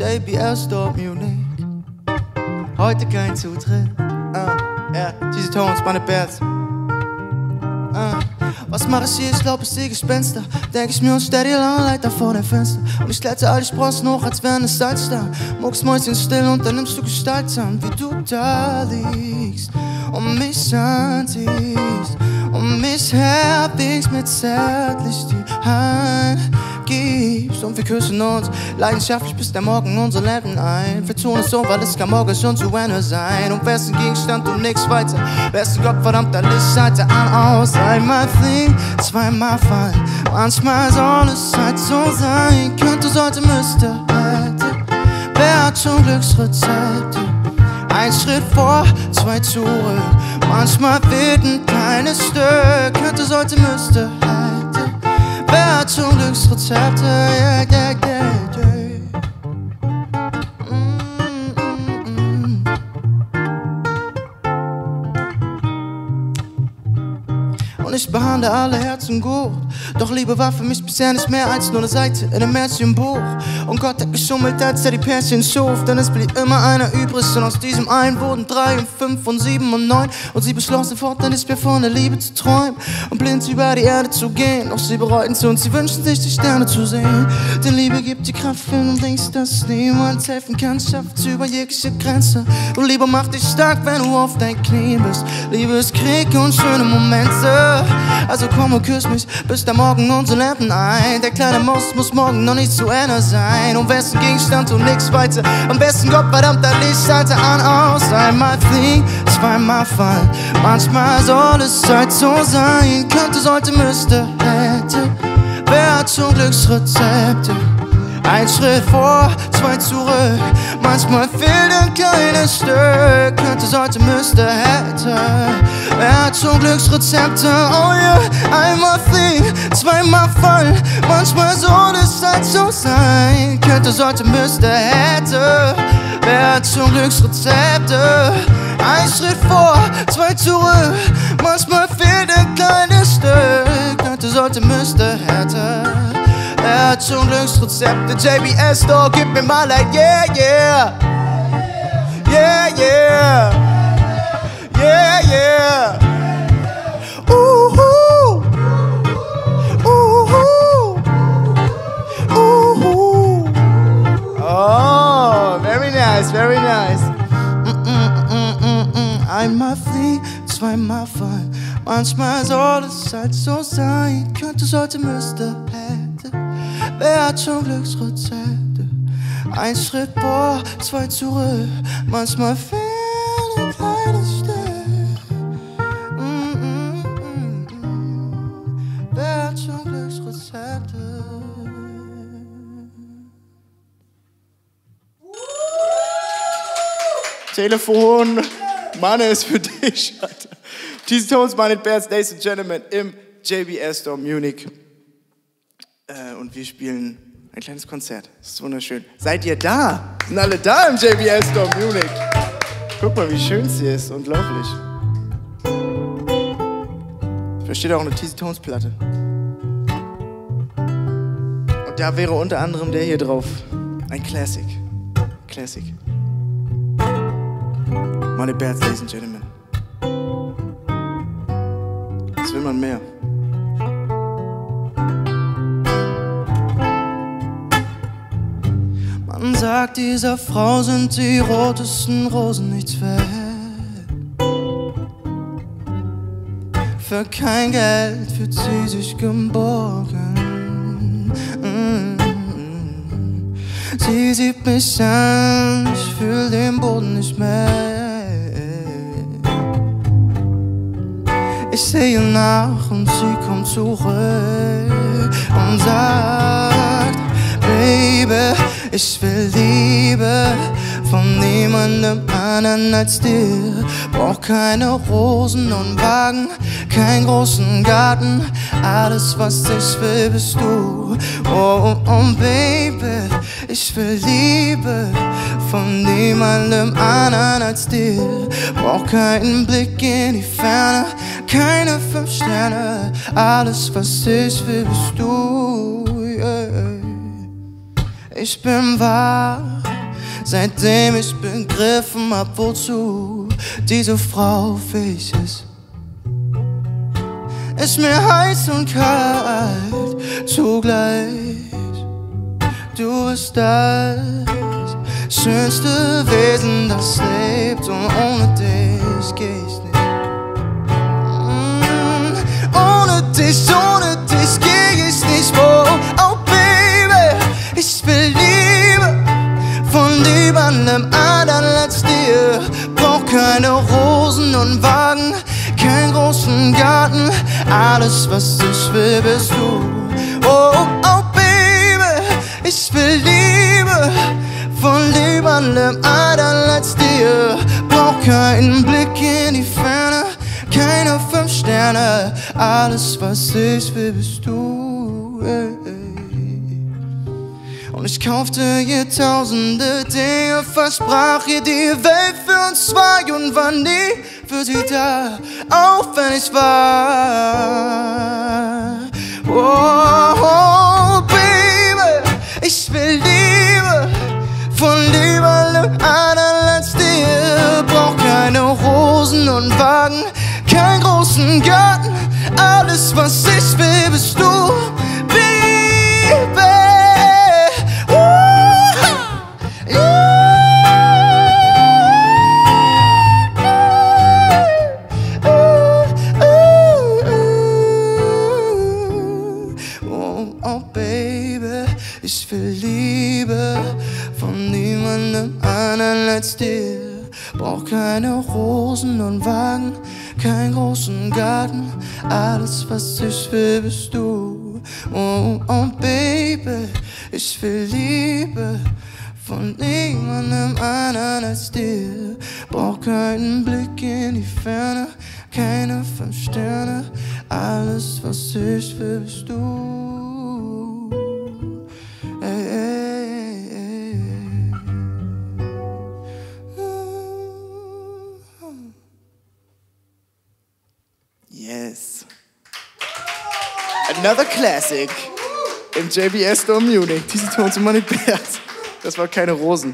JBL Store Munich. Heute kein Zutritt. Ja, diese Tones, meine Bärts. Was mach ich hier? Ich glaub, ich seh Gespenster. Denk ich mir und stell die lange Leiter vor dein Fenster. Und ich kletze all die Sprossen hoch, als wären es Salzstangen. Mucksmäuschen still und dann nimmst du Gestalt an, wie du da liegst und mich anziehst und mich herbiegst mit zärtlich die Hand gibst. Und wir küssen uns leidenschaftlich, bis der Morgen unsere Läden ein. Wir tun es so, weil es kann morgen schon zu Ende sein. Und wessen Gegenstand und nix weiter, wessen Gottverdammt, dann Lichtschalter an, aus. Einmal fliegen, zweimal fallen. Manchmal soll es halt so sein. Könnte, sollte, müsste, hätte. Wer hat schon Glücksrezepte? Ein Schritt vor, zwei zurück. Manchmal fehlt ein kleines Stück. Könnte, sollte, müsste, hätte. Wer hat schon Glücksrezepte? Yeah, yeah, yeah, yeah. Und ich behandle alle Herzen gut. Doch Liebe war für mich bisher nicht mehr als nur eine Seite in einem Märchenbuch. Und Gott hat geschummelt, als er die Pärchen schuf. Denn es blieb immer einer übrig. Und aus diesem einen wurden 3 und 5 und 7 und 9. Und sie beschlossen fortan nicht mehr von der Liebe zu träumen und blind über die Erde zu gehen. Doch sie bereuten und sie wünschen sich, die Sterne zu sehen. Denn Liebe gibt die Kraft für und Dings, dass niemand helfen kann. Schafft sie über jegliche Grenze. Und Liebe macht dich stark, wenn du auf deinen Knien bist. Liebe ist Krieg und schöne Momente. Also komm und küss mich, bis der Morgen unsere Läden ein. Der kleine Most muss morgen noch nicht zu Ende sein. Und wessen Gegenstand und nix weiter. Am besten Gottverdammt, dann Lichtschalter an, aus. Einmal fliegen, zweimal fallen. Manchmal soll es halt so sein. Könnte, sollte, müsste, hätte. Wer hat schon Glücksrezepte? Ein Schritt vor, zwei zurück. Manchmal fehlt ein kleines Stück. Könnte, sollte, müsste, hätte. Wer hat schon Glücksrezepte? Oh yeah. Einmal fliegen, zweimal fallen. Manchmal soll es halt so sein. Könnte, sollte, müsste, hätte. Wer hat schon Glücksrezepte? Ein Schritt vor, zwei zurück. Manchmal fehlt ein kleines Stück. Könnte, sollte, müsste, hätte. Er hat schon Glücksrezepte. JBL Store, gib mir mal ein yeah, yeah. Yeah, yeah. Yeah, yeah. Oh, very nice, very nice. Einmal fliegen, zweimal fallen. Manchmal soll es halt so sein. Könnte, sollte, müsste, hätte. Wer hat schon Glücksrezepte? Ein Schritt vor, zwei zurück. Manchmal fehlt ein kleines Stück. Wer hat schon Glücksrezepte? Telefon, Mann, ist für dich, Alter. Diese Tones, meine Bärts, Ladies and Gentlemen, im JBL Store Munich. Und wir spielen ein kleines Konzert. Das ist wunderschön. Seid ihr da? Sind alle da im JBL Store Munich? Guck mal, wie schön sie ist. Unglaublich. Da steht auch eine Teasy Tones Platte. Und da wäre unter anderem der hier drauf. Ein Classic. Classic. Meine Bärts, Ladies and Gentlemen. Was will man mehr? Man sagt, dieser Frau sind die rotesten Rosen nichts wert. Für kein Geld fühlt sie sich geborgen. Sie sieht mich an, ich fühl den Boden nicht mehr. Ich sehe nach und sie kommt zurück und sagt: Baby, ich will Liebe von niemandem anderen als dir. Brauch keine Rosen und Wagen, keinen großen Garten. Alles, was ich will, bist du. Oh, oh, oh, Baby, ich will Liebe von niemandem anderen als dir. Brauch keinen Blick in die Ferne, keine 5 Sterne. Alles, was ich will, bist du. Yeah. Ich bin wach, seitdem ich begriffen hab, wozu diese Frau fähig ist. Ist mir heiß und kalt zugleich. Du bist das schönste Wesen, das lebt, und ohne dich geh ich nicht. Ohne dich geh ich nicht. Oh Baby, ich will Liebe von niemandem anderen als dir. Brauch keine Rosen und Wagen, keinen großen Garten. Alles, was ich will, bist du. Oh Baby, ich will Liebe von niemandem anderen als dir. Brauch keinen Blick in die Ferne, keine 5 Sterne. Alles, was ich will, bist du. Und ich kaufte ihr tausende Dinge, versprach ihr die Welt für uns zwei und war nie für sie da, auch wenn ich war. Oh Baby, ich will Liebe von niemandem anderen als dir. Brauch keine Rosen und Wagen, keinen großen Garten. Alles, was ich will, bist du, Baby. Oh Baby, ich will Liebe von niemandem anderen als dir. Brauch keine Rosen und Wagen, keinen großen Garten. Alles, was ich will, bist du. Oh Baby, ich will Liebe von niemandem anderen als dir. Brauch keinen Blick in die Ferne, keine 5 Sterne. Alles, was ich will, bist du. Yes. Another classic im JBS Dome Munich. Diese Tones und Money Bears. Das war keine Rosen.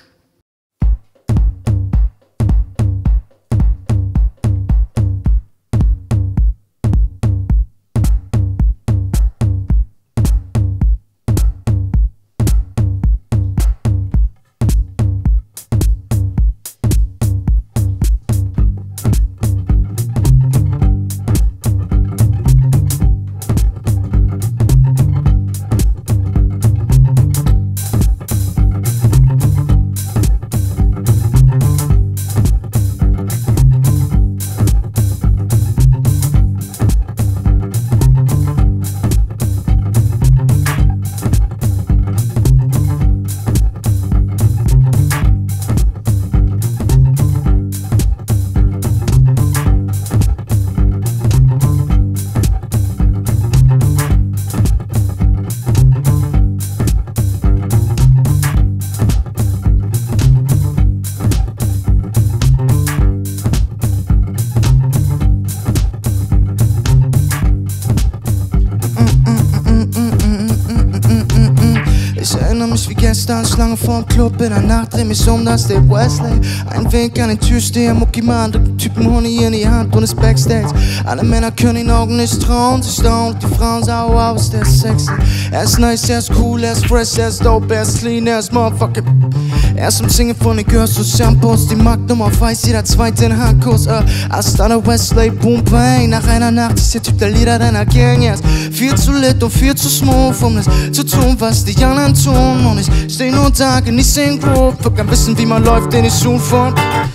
Wie gestern, Schlange vorm Club in der Nacht, dreh mich um, da steht Wesley. Ein Wink an den Türsteher, Muckimann, drückt Typen Honig in die Hand und ist Backstage. Alle Männer können den Augen nicht trauen, sie staunen, die Frauen sagen, wow, ist der sexy. Er ist nice, er ist cool, er ist fresh, er ist dope, er ist clean, er ist motherfucking. Er ist umzingelt von den Girls und Shampoos, die Marktnummer weiß, jeder zweite in Handkurs. Hasta la Wesley, boom, bang, nach einer Nacht ist der Typ der Leader deiner Gang, yes. Viel zu lit und viel zu smooth, um das zu tun, was die anderen tun. Und ich steh nur da, genieß den Groove, will gern wissen, wie man läuft in die Schuhe von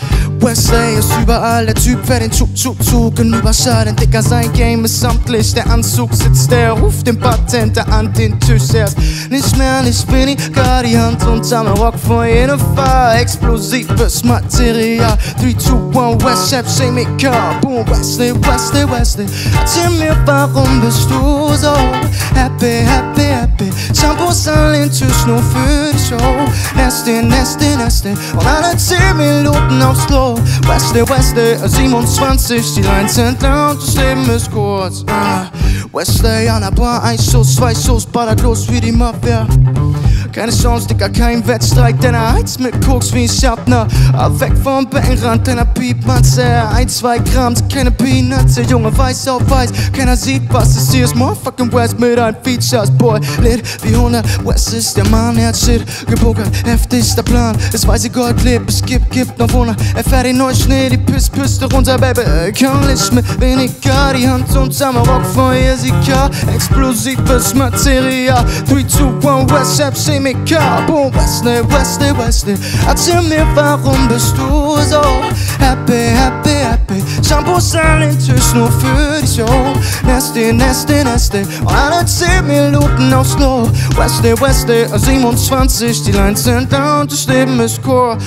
Wesley ist überall, der Typ fährt den Zug hinüberschalten, Dicker, sein Game ist samtlich. Der Anzug sitzt, der ruft den Bartender an den Tisch. Er ist nicht mehr, nicht weniger, die Hand unterm Rock vor jeder Fahr. Explosives Material, 3, 2, 1, West Chef, Chemiker. Boom, Wesley, Wesley, Wesley. Erzähl mir, warum bist du so happy, happy, happy? Shampoos an den Tisch nur für die Show. Nasty, nasty, nasty. Und alle 10 Minuten aufs Klo. Wesley, Wesley, 27, die Lines sind lang und das Leben ist kurz. Wesley an der Bar, 1 Schuss, 2 Schuss, ballert los wie die Mafia. Keine Chance, Digga, kein Wettstreit, denn er heizt mit Koks wie ein Schaffner. Weg vom Beckenrand deiner Piepmatze. 1, 2 Gramm, keine Peanuts. Der Junge weiß auf weiß, keiner sieht, was es hier ist. Motherfucking West mit ein Features, Boy. Lit wie 100, West ist der Mann, er hat Shit gepokert, heftigster Plan. Es weiß, Gott lebt, es gibt noch Wunder. Er fährt den neuen Schnee, die Piste runter, Baby. Kein Licht mit weniger, die Hand unterm Rock von Jessica. Explosives Material. 3, 2, 1, West, Chemiker. Boom, Wesley, Wesley, Wesley. Erzähl mir, warum bist du so happy, happy, happy? Shampoo, Salin, Tisch nur für die Show. Nasty, nasty, nasty. Und alle 10 Minuten auf Slow. Wesley, Wesley, 27, die Lines sind da und das Leben ist cool.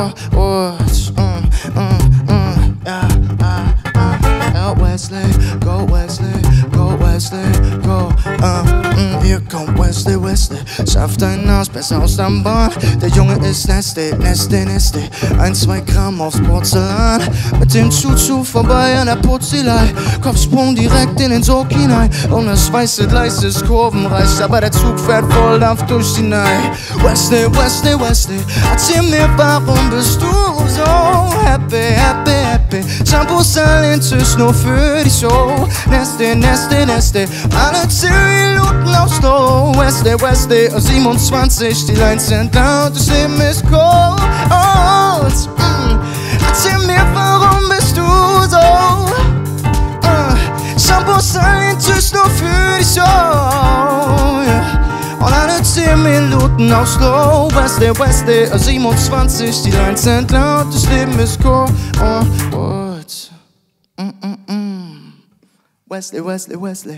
Wesley, go Wesley, go Wesley, go. Hier kommt Wesley, Wesley. Schafft dein Haus besser aus der Bahn. Der Junge ist nasty, nasty, nasty. 1, 2 Gramm aufs Porzellan. Mit dem Chuchu vorbei an der Putzilei. Kopfsprung direkt in den Sog hinein. Und das weiße Gleis ist kurvenreich, aber der Zug fährt voll Dampf durch die Nacht. Wesley, Wesley, Wesley. Erzähl mir, warum bist du so happy, happy, happy? Shampoo, Salin, Tisch nur für die Show. Nasty, nasty, nasty. Alle 10 Minuten auf Slow. Wesley, Wesley, 27, die Lines sind da und das Leben ist cold. Erzähl mir, warum bist du so? Shampoo, Salin, Tisch nur für die Show. Und alle 10 Minuten auf Slow. Wesley, Wesley, 27, die Lines sind laut, das Leben ist cool. Wesley, Wesley, Wesley.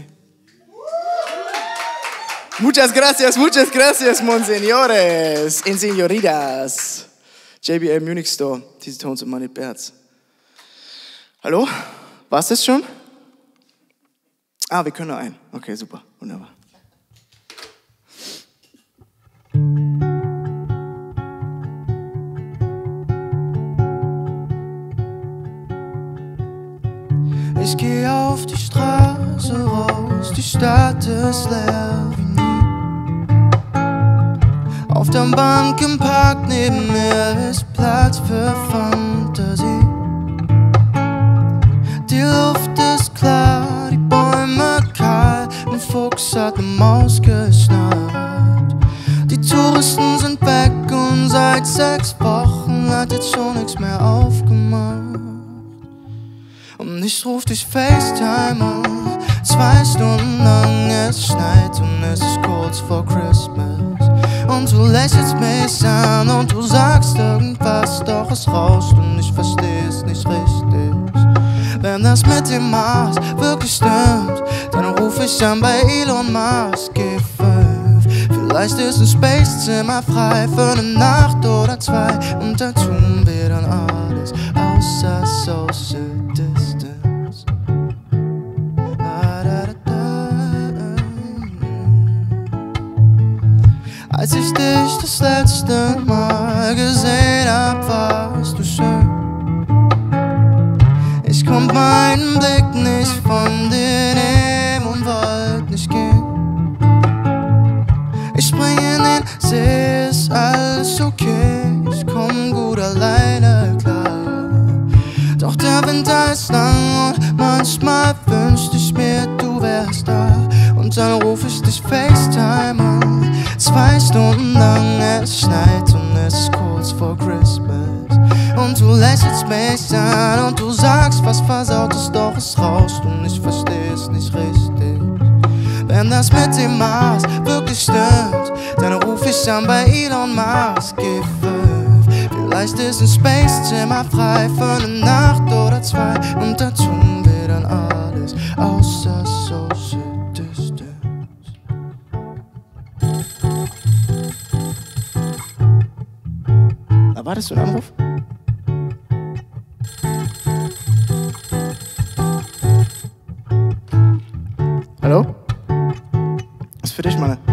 Muchas gracias, monseñores y señoritas. JBL Munich Store, diese Tones und Money Berz. Hallo? War's das schon? Wir können noch einen. Okay, super, wunderbar. Ich geh auf die Straße raus, die Stadt ist leer wie nie. Auf der Bank im Park neben mir ist Platz für Fantasie. Die Luft ist klar, die Bäume kahl, ein Fuchs hat eine Maus geschnappt. Die Touristen sind weg und seit 6 Wochen hat jetzt schon nichts mehr aufgemacht. Und ich ruf dich FaceTime an, 2 Stunden lang, es schneit und es ist kurz vor Christmas. Und du lächelst mich an und du sagst irgendwas, doch es rauscht und ich versteh's nicht richtig. Wenn das mit dem Mars wirklich stimmt, dann ruf ich an bei Elon Musk G5. Vielleicht ist ein Spacezimmer frei für eine Nacht oder 2 und da tun wir dann alles außer Social Distance. Als ich dich das letzte Mal gesehen hab, warst du schön. Ich konnt meinen Blick nicht von dir nehmen und wollt nicht gehen. Ich spring in den See, ist alles okay, ich komm gut alleine klar. Doch der Winter ist lang und manchmal wünscht ich mir, du wärst da. Und dann ruf ich dich FaceTime an, 2 Stunden lang, es schneit und es ist kurz vor Christmas. Und du lächelst mich an und du sagst, was versaut ist, doch es rauscht und ich versteh's nicht richtig. Wenn das mit dem Mars wirklich stimmt, dann ruf ich an bei Elon Musk G5. Vielleicht ist ein Spacezimmer frei für eine Nacht oder 2 und da tun wir dann alles außer Social Distance. War das so ein Anruf? Hallo? Das ist für dich, Manne.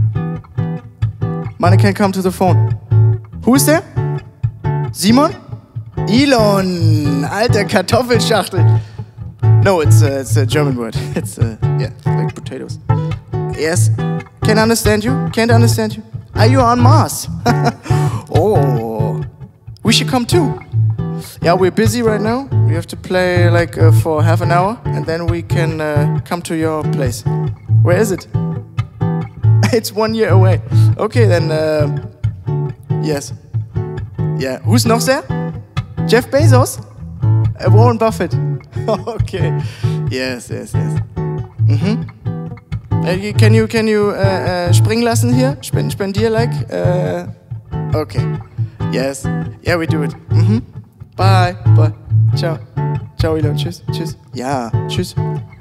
Manne can't come to the phone. Who is there? Simon? Elon! Alter Kartoffelschachtel. No, it's a German word. It's, yeah, like potatoes. Yes. Can't understand you? Can't understand you? Are you on Mars? Oh, we should come too. Yeah, we're busy right now. We have to play like for half an hour, and then we can come to your place. Where is it? It's 1 year away. Okay, then yes. Yeah, who's noch there? Jeff Bezos? Warren Buffett. Okay. Yes. Can you springen lassen hier? Spendier like? Okay. Yes. Yeah, we do it. Bye. Ciao. Ciao, Elon. Tschüss. Ja, tschüss.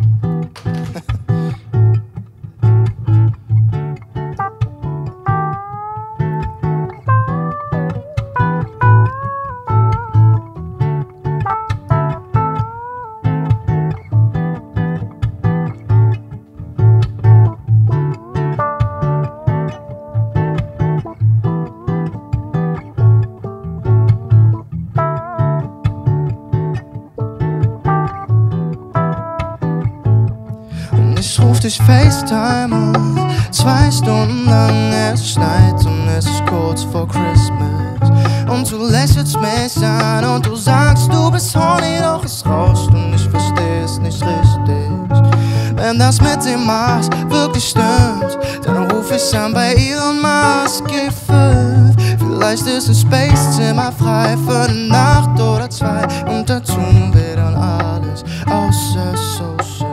Ich ruf dich FaceTime an, 2 Stunden lang, es schneit und es ist kurz vor Christmas. Und du lächelst mich an und du sagst, du bist horny, doch es rauscht und ich versteh es nicht richtig. Wenn das mit dem Mars wirklich stimmt, dann ruf ich an bei Elon Musk G5. Vielleicht ist ein Space-Zimmer frei für eine Nacht oder 2 und da tun wir dann alles außer Social.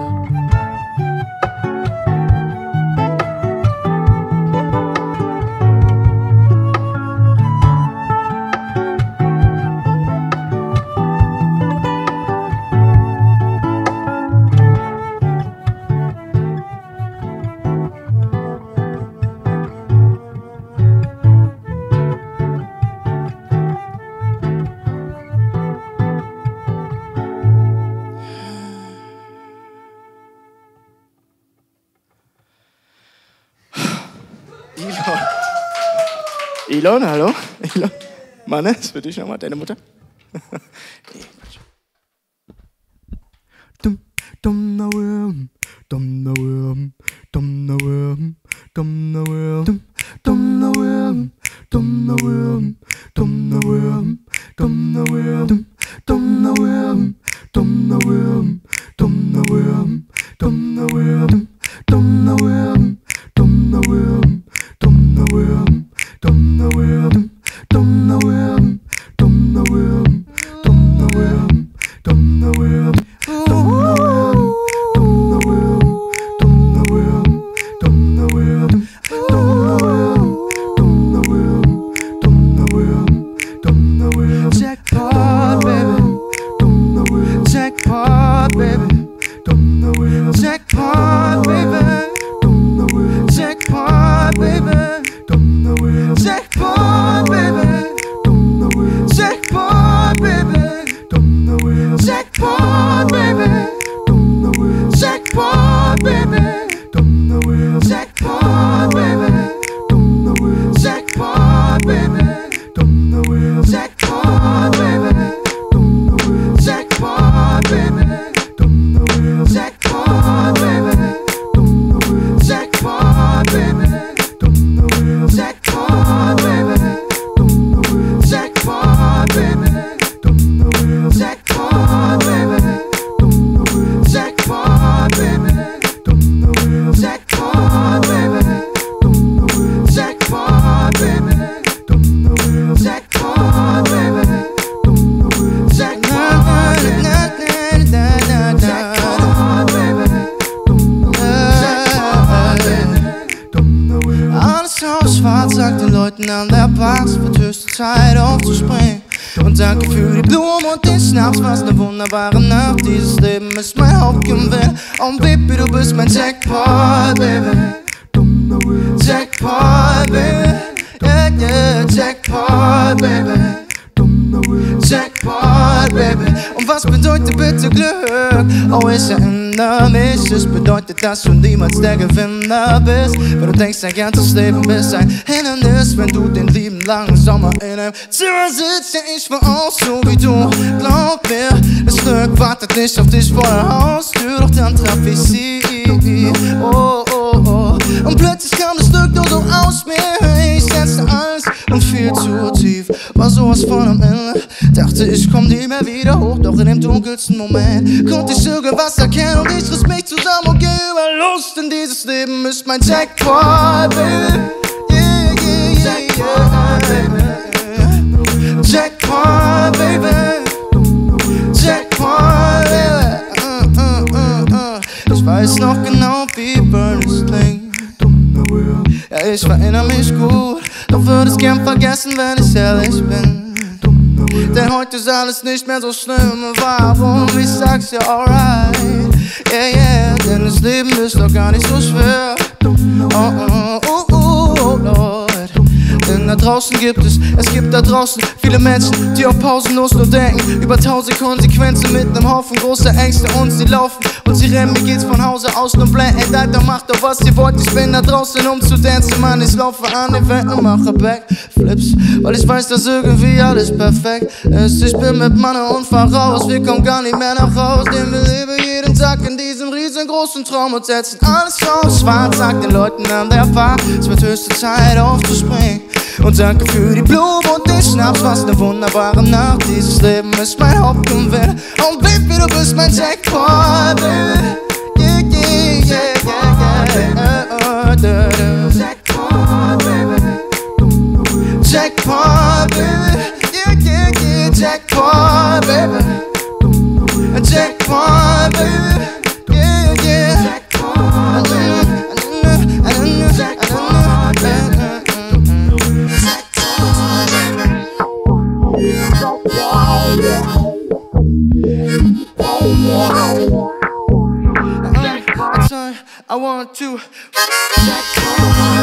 Elon, hallo? Elon? Mann, das ist für dich nochmal, deine Mutter? Sag den Leuten an der Bar, es wird höchste Zeit aufzuspringen. Und danke für die Blumen und den Schnaps, was eine wunderbare Nacht. Dieses Leben ist mein Hauptgewinn. Und Baby, du bist mein Jackpot, Baby. Jackpot, Baby. Yeah, Jackpot, Baby. Jackpot, Baby. Und was bedeutet bitte Glück? Oh, ich erinnere mich. Es bedeutet, dass du niemals der Gewinner bist. Weil du denkst, dein ganzes Leben ist ein Hindernis. Wenn du den lieben langen Sommer in einem Zimmer sitzt, ja, ich war auch so wie du. Glaub mir, das Glück wartet nicht auf dich vor der Haustür. Doch dann traf ich sie. Oh, oh, oh. Und plötzlich kam das Glück du so aus mir. Ich setzte alles und viel zu tief, war sowas von am Ende. Dachte, ich komm nie mehr wieder hoch, doch in dem dunkelsten Moment konnte ich irgendwas erkennen und ich riss mich zusammen und geh über Lust. Denn dieses Leben ist mein Jackpot, baby. Yeah, yeah, yeah, yeah. Jackpot, baby. Jackpot, baby. Ich weiß noch genau, wie Burns klingt. Ja, ich erinnere mich gut, doch würde es gern vergessen, wenn ich ehrlich bin. Denn heute ist alles nicht mehr so schlimm. Warum? Ich sag's ja alright. Yeah, yeah, denn das Leben ist doch gar nicht so schwer. Oh Lord. Denn da draußen gibt es da draußen viele Menschen, die auf pausenlos nur denken über 1000 Konsequenzen mit nem Haufen großer Ängste. Und sie laufen und sie rennen, mir geht's von Hause aus nur blenden. Alter, macht doch was ihr wollt, ich bin da draußen um zu dancen. Mann, ich laufe an den Wänden und mache Backflips, weil ich weiß, dass irgendwie alles perfekt ist. Ich bin mit Manne und fahr raus, wir kommen gar nicht mehr nach Haus. Denn wir leben jeden Tag in diesem riesengroßen Traum und setzen alles auf schwarz. Sag den Leuten an der Bar, es wird höchste Zeit aufzuspringen. Und danke für die Blumen und den Schnaps, was ne wunderbare Nacht. Dieses Leben ist mein Hauptgewinn. Und Baby, du bist mein Jackpot, baby. Yeah, yeah, yeah, yeah, yeah. Jackpot, baby. Jackpot, baby. Yeah, yeah, yeah, Jackpot, baby. Jackpot, baby. Yeah, yeah. Jackpot, baby. I want to